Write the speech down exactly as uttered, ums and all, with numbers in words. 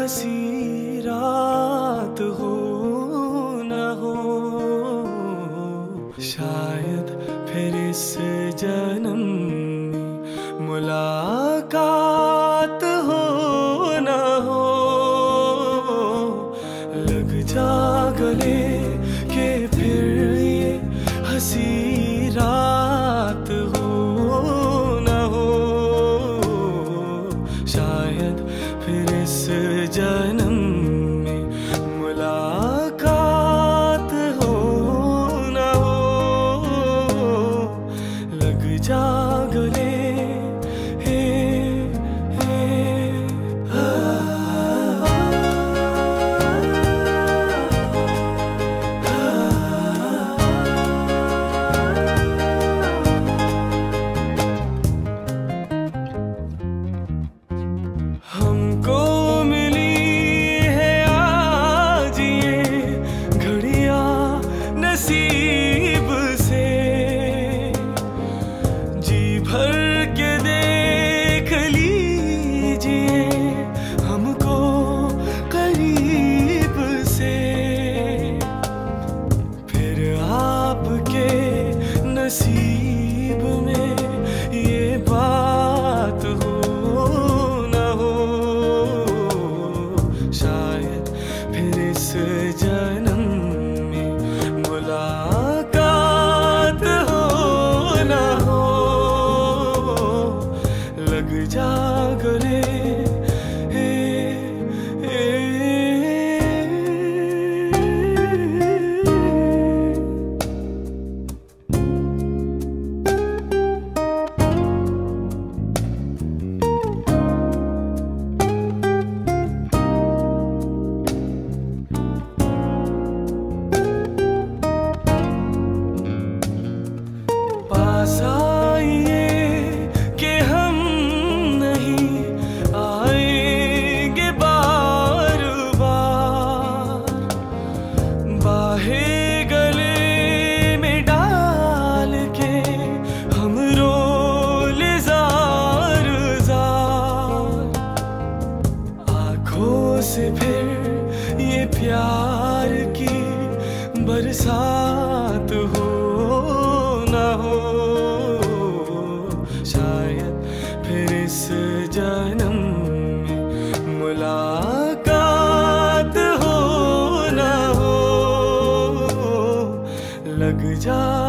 हंसी रात हो न हो, शायद फिर इस जन्म में मुलाकात हो न हो। लग जा गले के फिर ये हंसी रात हो न हो, शायद फिर इस जन्म में मुलाकात हो न हो। लग जा गले हमको मिली है आज ये घड़ियां नसीब से, जी भर के देख लीजिए हमको करीब से। फिर आपके नसीब में ये बात हो, फिर इस जन्म में मुलाकात हो न हो। लग जा गले पास आइए कि हम नहीं आएंगे बार बार, बाहें गले में डाल के हम रोले जार जार। आँखों से फिर ये प्यार की बरसात हो न हो, शायद फिर इस जन्म में मुलाकात हो न हो। लग जा